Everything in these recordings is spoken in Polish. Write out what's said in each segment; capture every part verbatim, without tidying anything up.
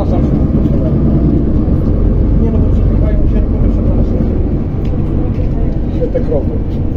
przepraszam, że rozpocząłem. Nie no, bo przepływają sierpowe, przepraszam. Święte krowy.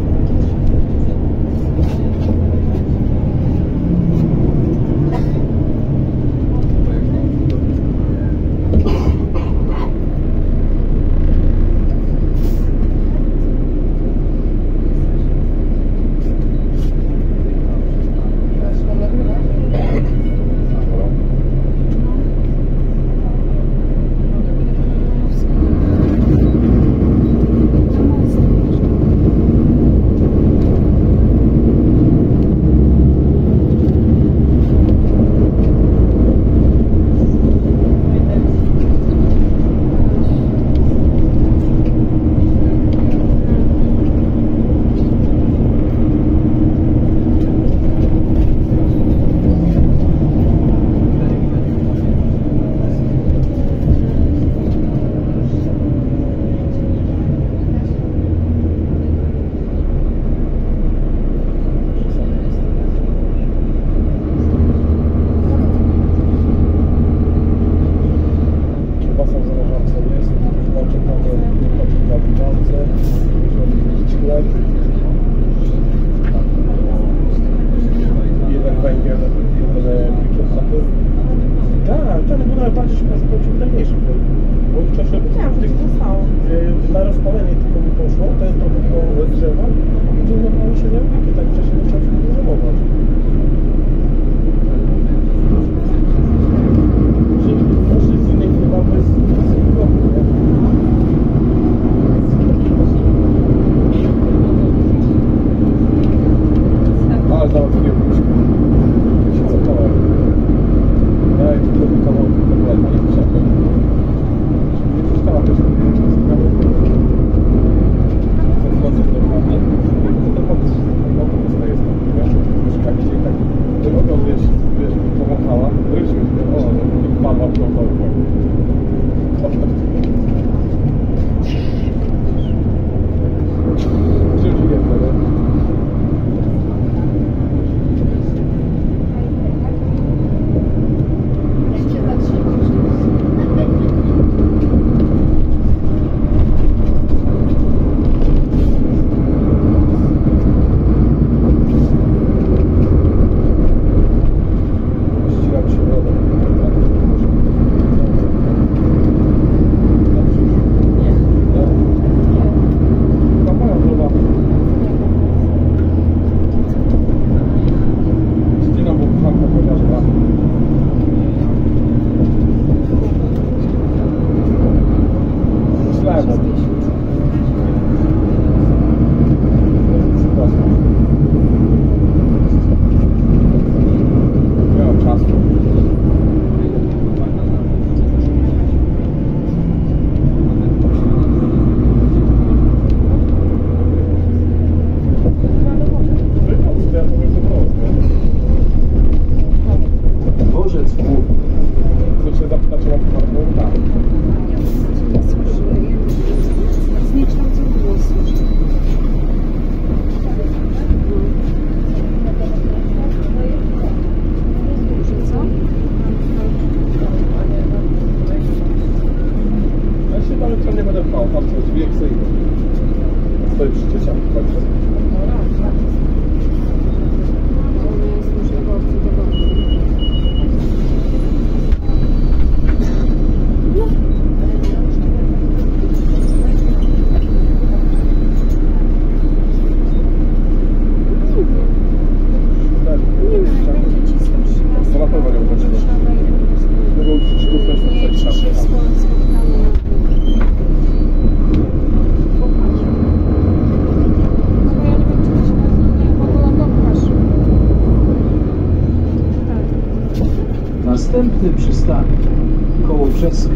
Następny przystanek Kołobrzeska.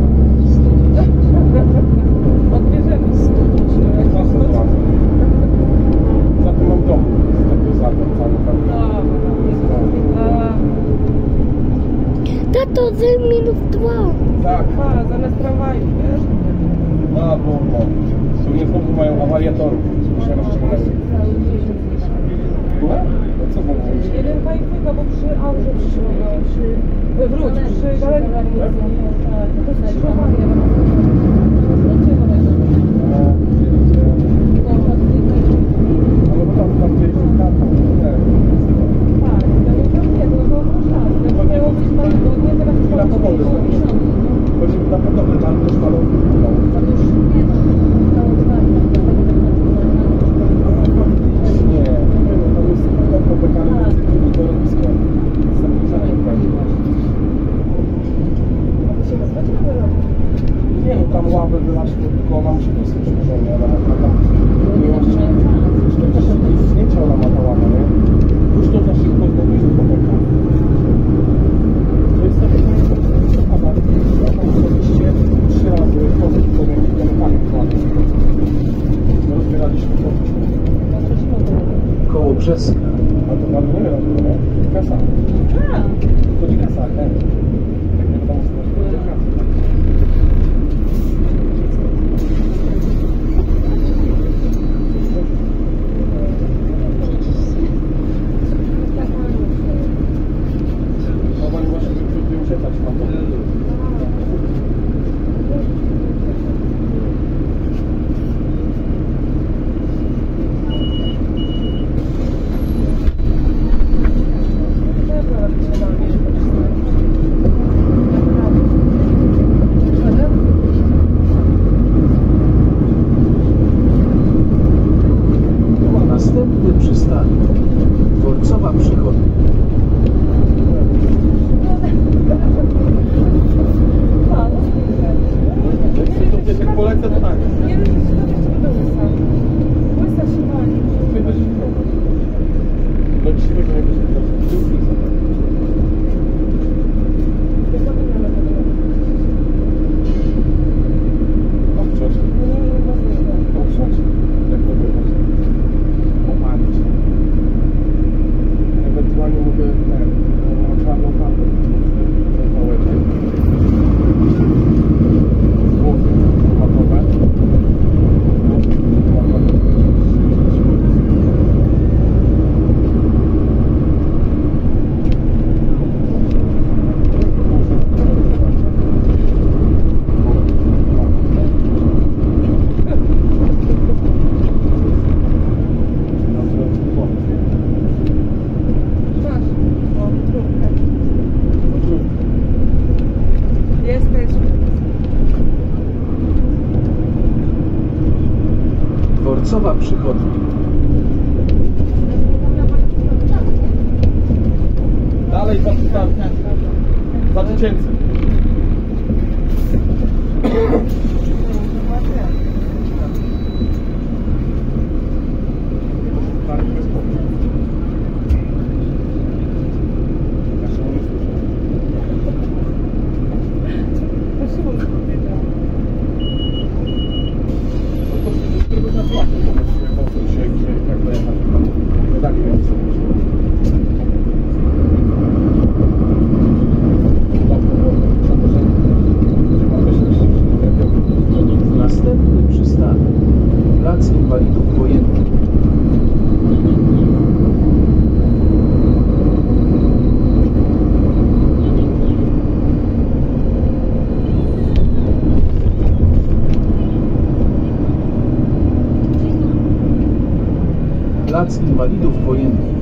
Odbierzemy stówę. drodze minus dwa. Tak. A, zamiast tramwaju, wiesz? A, bo no. Tu nie znowu mają awarię torów. Muszę rozciągnąć. Była? No co wam mówić? Jeden fajka, bo przy aurze przyszło. Przy... Wróć, przy galerii. Tak? To jest skrzyżowanie. Ale bo tam, tam gdzieś tam, tam, Tak, tam nie, to było szans. Jak miało być dwa tygodnie, teraz na pogody. Chodzi na podobne, tam też palą. Nie, tam jest tylko bekany i torowisko. Nie no, tam ławę wylaczną, tylko ona musi być już porządnie, ale ona tam nie ma zdjęcia, ona ma ta ława, nie? Już to za szybko zdobyć do pomyka. To jest takie, a tam osobiście trzy razy poza tym domykami kładem. Rozbieraliśmy to. Koło Brzeska. A to bardzo nie wiem, nie? Kasa. Chodzi kasa, nie? Tak nie wiadomo, co to jest kasa. No pani właśnie żeby uciekać na to. Następny przystanek. Dworcowa Przychodnia. Jak polecę, to tak. Nie wiem, czy to jest do łysa. Łysa się wali. Ty będziesz miał. No dzisiejszego nie będziesz miał. Obciąć. Obciąć. Jak to było? Opalić. Ewentualnie mogę ten, na czarną farbę. Ten wałeczek. Głowy matowe. Masz. O, trupkę. Jesteś. Dworcowa Przychodnia. Dalej za tysiącem. Za tysięcy. Następny przystanek. Plac Inwalidów Wojennych. Plac Inwalidów Wojennych.